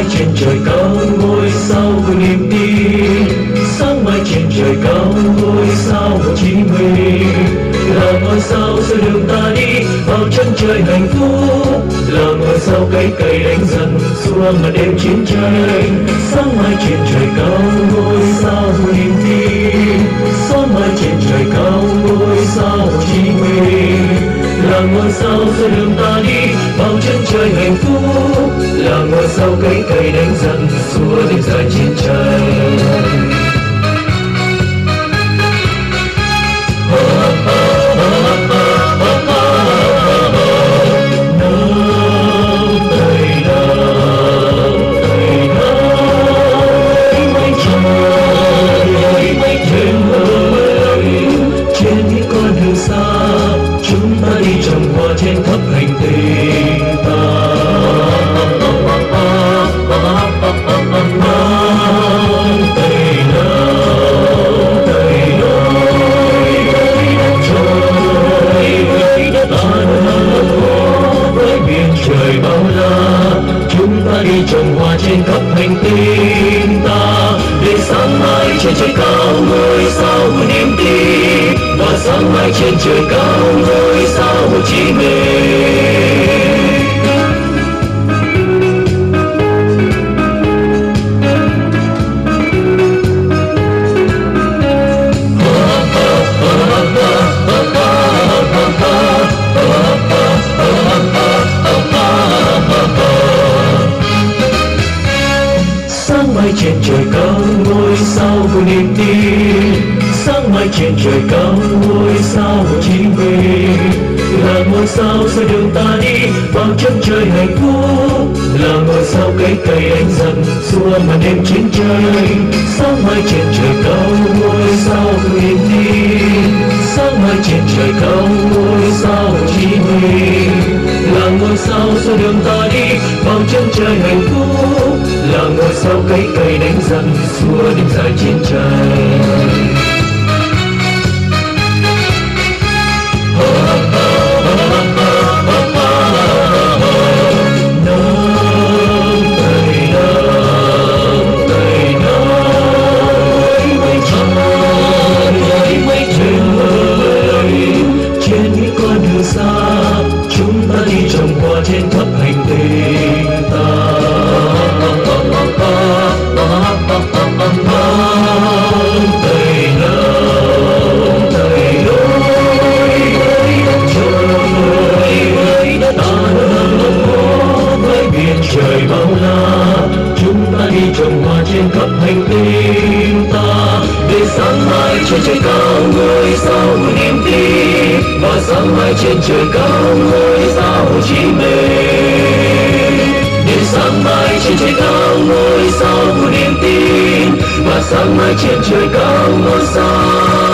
trên trời cao ngôi sao của niềm tin, sáng mai trên trời cao ngôi sao Hồ Chí Minh, là ngôi sao giữa đường ta đi vào chân trời hạnh phúc, là ngôi sao cay cay đánh dần xua mà đêm chiến tranh. Sáng mai trên trời cao ngôi sao của niềm tin, sáng mai trên trời cao ngôi sao Hồ Chí Minh, là ngôi sao giữa đường ta đi vào chân trời hạnh phúc, là ngôi sao cay cay đánh dần xua đêm dài chiến tranh. Chúng ta đi trồng hoa trên khắp hành tinh ta, Tây Nam, Tây Nội, đất trời, đất với biển trời bao la. Chúng ta đi trồng hoa trên khắp hành tinh ta, để sáng mai trên trời cao ngôi sao của niềm tin, và sáng mai trên trời cao ngôi sao Hồ Chí Minh. Sáng mai trên trời cao ngôi sao của niềm tin, sáng mai trên trời cao ngôi sao Hồ Chí Minh, là ngôi sao giữa đường ta đi vào chân trời hạnh phúc, là ngôi sao cay cay đánh dần xua màn đêm chiến tranh. Sáng mai trên trời cao ngôi sao của niềm tin, sáng mai trên trời cao ngôi sao Hồ Chí Minh, là ngôi sao giữa đường ta đi vào chân trời hạnh phúc, là ngôi sao cay cay đánh dần xua đêm dài chiến tranh. Chúng ta đi trồng hoa trên khắp hành tinh ta, Tây Nam, Tây Nội, đất trời, đất với biển trời bao la. Chúng ta đi trồng hoa trên khắp hành tinh ta, để sáng mai trên trời cao ngôi sao của niềm tin, và sáng mai trên trời cao ngôi sao Hồ Chí Minh. Để sáng mai trên trời cao ngôi sao của niềm tin, và sáng mai trên trời cao ngôi sao